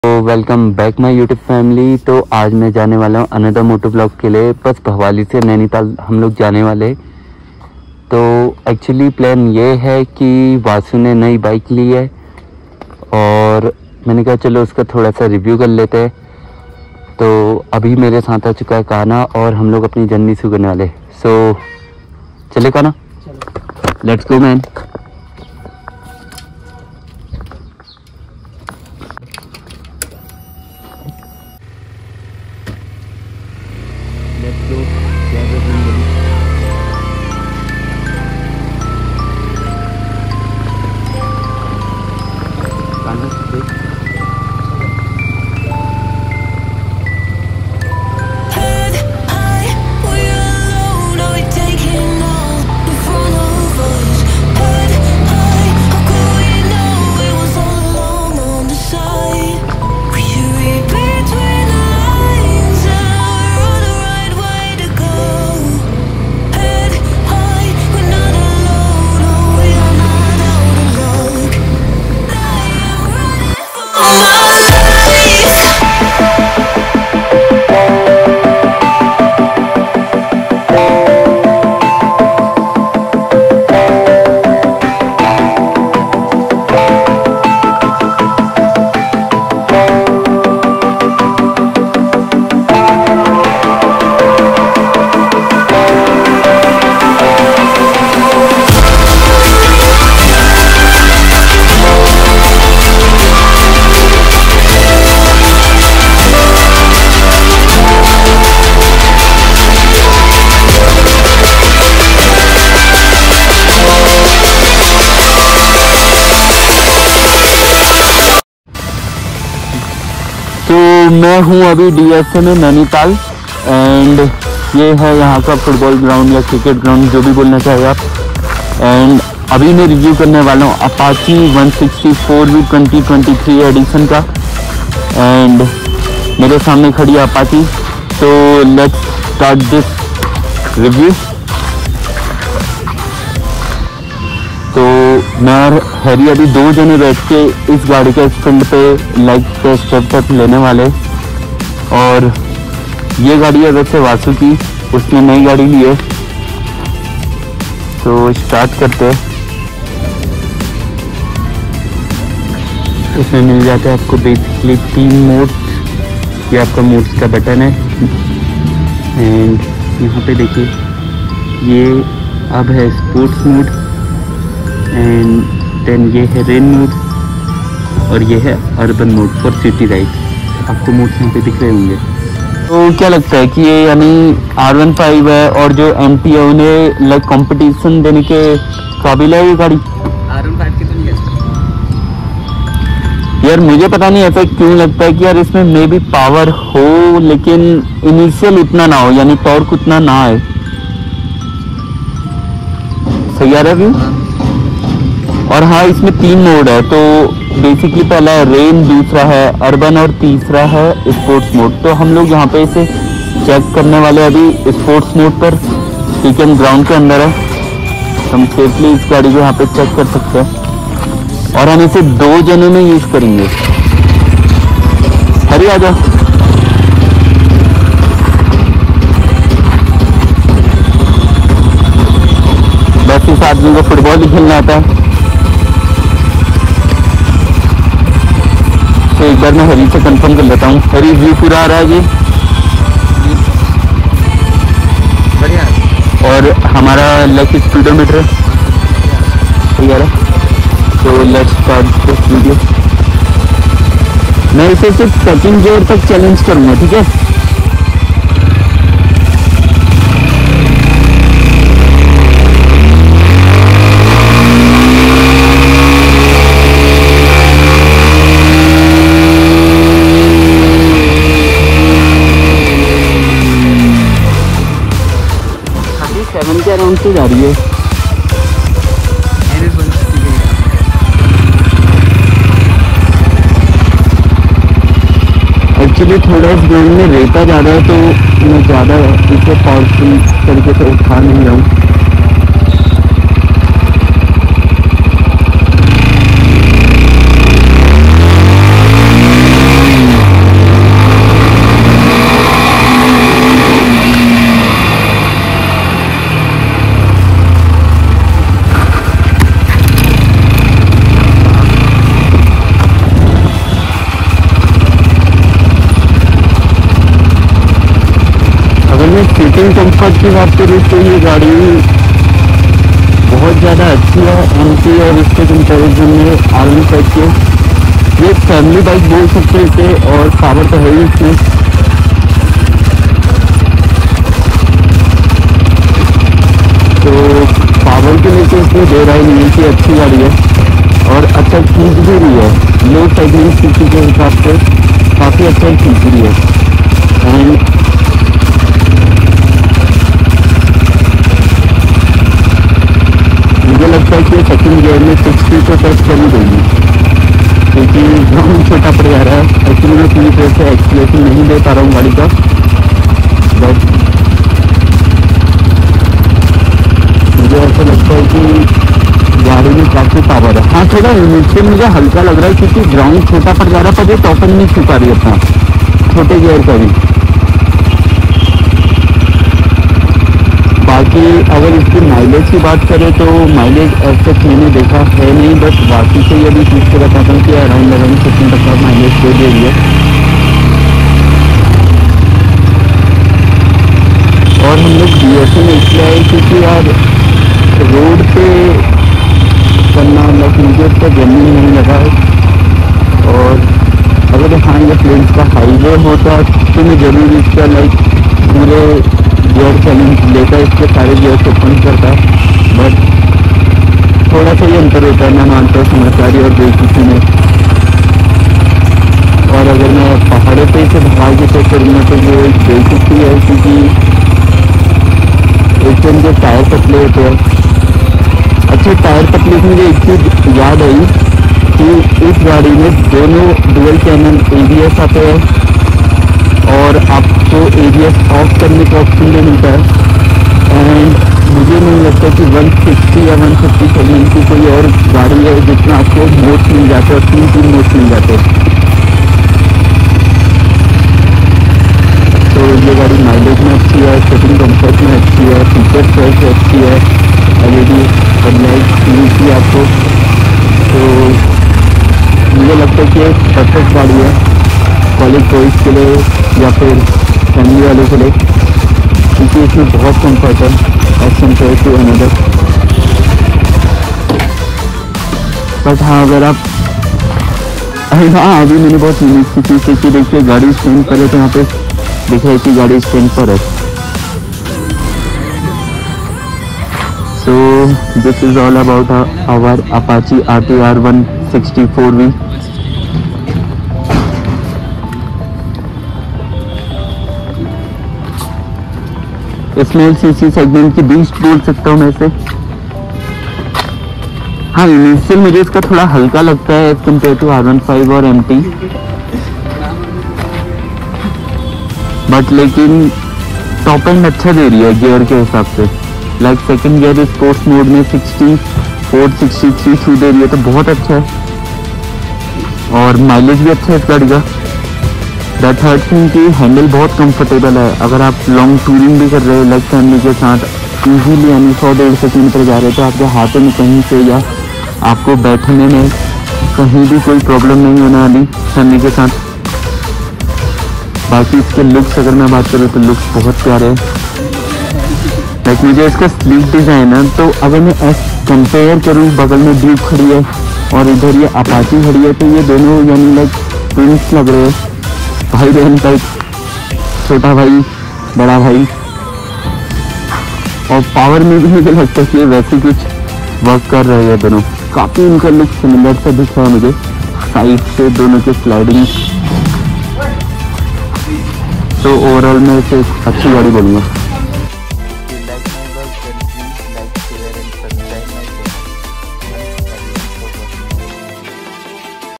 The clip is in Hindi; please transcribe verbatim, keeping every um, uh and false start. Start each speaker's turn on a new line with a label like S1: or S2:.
S1: तो welcome back my YouTube family. तो आज मैं जाने वाला हूँ अनदर मोटो ब्लॉग के लिए। बस भवाली से नैनीताल हम लोग जाने वाले। तो एक्चुअली प्लान ये है कि वासु ने नई बाइक ली है और मैंने कहा चलो उसका थोड़ा सा रिव्यू कर लेते हैं। तो अभी मेरे साथ आ चुका है काना और हम लोग अपनी जर्नी शुरू करने वाले। सो चले काना, लेट्स गो मैन। तो मैं हूँ अभी डीएसए में नैनीताल एंड ये है यहाँ का फुटबॉल ग्राउंड या क्रिकेट ग्राउंड, जो भी बोलना चाहिए आप। एंड अभी मैं रिव्यू करने वाला हूँ Apache one sixty four V twenty twenty three edition का। एंड मेरे सामने खड़ी है अपाची। तो लेट्स स्टार्ट दिस रिव्यू। तो मैं और हैरी अभी दो जने बैठ के इस गाड़ी के स्टैंड पे लाइक टेस्ट ड्राइव लेने वाले। और ये गाड़ी है वैसे वासु की, उसने नई गाड़ी ली है। तो स्टार्ट करते हैं। इसमें मिल जाता है आपको बेसिकली तीन मोड्स। ये आपका मोड्स का बटन है एंड यहाँ पे देखिए ये अब है स्पोर्ट्स मोड एंड देन ये है रेन मोड और ये है urban mode for city ride. आपको मोड्स यहाँ पे दिख रहे होंगे। तो क्या लगता है कि ये यानी आर वन फाइव है और जो एम टी है उन्हें लाइक कंपटीशन देने के काबिल है ये गाड़ी?
S2: आर वन फाइव की तो नहीं है
S1: यार, मुझे पता नहीं ऐसा क्यों लगता है कि यार इसमें मे भी पावर हो लेकिन इनिशियल उतना ना हो, यानी टॉर्क उतना ना आए। सही आ रहा है व्यू? और हाँ, इसमें तीन मोड है। तो बेसिकली पहला है रेन, दूसरा है अर्बन और तीसरा है स्पोर्ट्स मोड। तो हम लोग यहाँ पे इसे चेक करने वाले अभी स्पोर्ट्स मोड पर। ठीक है, ग्राउंड के अंदर है, हम सेफली इस गाड़ी को यहाँ पे चेक कर सकते हैं और हम इसे दो जने में यूज करेंगे। हरी आ जाओ। बस इस आदमी को फुटबॉल ही खेलना आता है। तो एक बार मैं हरी से कंफर्म कर लेता हूँ। हरी, व्यू पूरा आ रहा है जी?
S2: बढ़िया।
S1: और हमारा लेग स्पीडोमीटर सही आ रहा है। तो लेट्स स्टार्ट दिस वीडियो। मैं इसे सिर्फ सेकंड गियर तक चैलेंज करूँगा, ठीक है? सेवन के अराउंड से जा रही है। एक्चुअली थोड़ा इस ग्राउंड में रेता ज़्यादा है तो मैं ज़्यादा इसे पावरफुल तरीके से उठा नहीं रहा हूँ। सिटिंग कंफर्ट की बात करूँ तो ये गाड़ी बहुत ज़्यादा अच्छी है एमटी और इसके कंपेरिजन में आर वन फाइव के। ये फैमिली बाइक बोल सकते हैं इसे, और पावर तो है ही इसमें। तो पावर के लिए तो इसमें दे रहा ही नहीं कि अच्छी गाड़ी है और अच्छा खींच भी रही है। लो सेगमेंट सीसी के हिसाब से काफ़ी अच्छा खींच रही है। एंड मुझे लगता है कि सेकंड गियर में सिक्सटी को टच कर ही देगी, क्योंकि ग्राउंड छोटा पड़ जा रहा है। एक्चुअली मैं पूरी तरह से एक्सीलरेशन नहीं दे पा रहा हूँ गाड़ी का, बट मुझे ऐसा लगता है कि गाड़ी में काफ़ी पावर है। हाँ, थोड़ा नीचे मुझे हल्का लग रहा है क्योंकि ग्राउंड छोटा पड़ जा रहा है, पर ये टॉपन नहीं छू पा रही अपना छोटे गियर का भी। बाकी अगर इसकी माइलेज की बात करें तो माइलेज ऐसे मैंने देखा है नहीं, बट बाकी से ये भी पूछ के बताता हूँ कि अराउंड इलेवन फिफ्टीन तक का माइलेज दे दे रही है। और हम लोग बी एस में इसलिए आए क्योंकि यार रोड पे करना मतलब मुझे उसका जमीन नहीं लगा है। और अगर हाँ ये प्लेन्स का हाईवे होता तो मैं जरूर इसका लाइक पूरे गियर चैलेंज लेकर इसके सारे गियर ओपन करता, बट थोड़ा सा ये अंतर होता है। मैं मानता हूँ समझदारी और बेवकूफ़ी में। और अगर मैं पहाड़ों पे इसे भगा के चेक करूँगा तो ये एक बेवकूफ़ी है, क्योंकि एक तो इनके टायर पतले होते हैं। अच्छा, टायर पतले से मुझे एक चीज़ याद आई कि इस गाड़ी में दोनों dual channel A B S आते हैं और आपको ए बी एस ऑफ करने का ऑप्शन भी मिलता है। एंड मुझे नहीं लगता कि वन सिक्सटी या वन फिफ्टी सेगमेंट की कोई और गाड़ी है जिसमें आपको मोड्स मिल जाते हैं, तीन तीन मोड्स मिल जाते हैं। तो ये गाड़ी माइलेज में अच्छी है, सेटिंग कम्फर्ट में अच्छी है, फीचर चॉइस अच्छी है, एल ई डी हेडलाइट मिलती है आपको। तो मुझे लगता है कि एक परफेक्ट गाड़ी है कॉलेज बॉयज़ के लिए या फिर फैमिली वालों के लिए, क्योंकि इसमें बहुत कम्फर्ट है as compare to another. But हाँ, अगर आप अरे हाँ, अभी मैंने बहुत यूनिक सी चीज़ देखी। देखिए गाड़ी स्टैंड पर है तो यहाँ पे दिखा है कि गाड़ी स्टैंड पर है। So this is all about our Apache R T R one sixty four V. Small CC segment की बीस्ट बोल सकता हूँ मैं इसे। हाँ, इनिशियल मुझे इसका थोड़ा हल्का लगता है as compare to R one five और एम टी, बट लेकिन टॉप एंड अच्छा दे रही है गियर के हिसाब से। Like second gear sports mode में sixty four sixty three show दे रही है, तो बहुत अच्छा है। और माइलेज भी अच्छा है इस गाड़ी का। द थर्ड थिंग की हैंडल बहुत कंफर्टेबल है। अगर आप लॉन्ग टूरिंग भी कर रहे हो लाइक फैमिली के साथ इजीली, यानी सौ डेढ़ सौ किलोमीटर जा रहे हो, तो आपके हाथों में कहीं से या आपको बैठने में कहीं भी कोई प्रॉब्लम नहीं होने वाली फैमिली के साथ। बाकी इसके लुक्स अगर मैं बात करूँ तो लुक्स बहुत प्यारे हैं। लाइक मुझे इसका स्लीक डिज़ाइन है, तो अगर मैं एस कंपेयर करूँ, बगल में ड्यूक खड़ी है और इधर ये अपाची खड़ी है, तो ये दोनों यानी लाइक ट्विंस लग रहे हैं, भाई बहन टाइप, छोटा भाई बड़ा भाई। और पावर में भी मुझे लगता है कि वैसे कुछ वर्क कर रहे हैं दोनों। काफ़ी इनका लुक सिमिलर सा दिख रहा है मुझे साइड से दोनों के स्लाइडिंग। तो ओवरऑल मैं इसे अच्छी गाड़ी बोलूँगा।